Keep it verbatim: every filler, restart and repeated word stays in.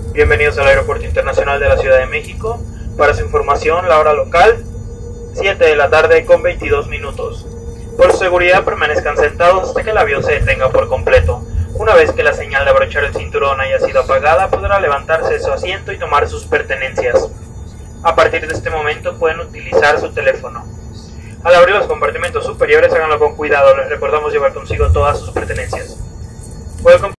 Bienvenidos al Aeropuerto Internacional de la Ciudad de México. Para su información, la hora local, siete de la tarde con veintidós minutos. Por su seguridad, permanezcan sentados hasta que el avión se detenga por completo. Una vez que la señal de abrochar el cinturón haya sido apagada, podrá levantarse de su asiento y tomar sus pertenencias. A partir de este momento pueden utilizar su teléfono. Al abrir los compartimentos superiores, háganlo con cuidado. Les recordamos llevar consigo todas sus pertenencias. Welcome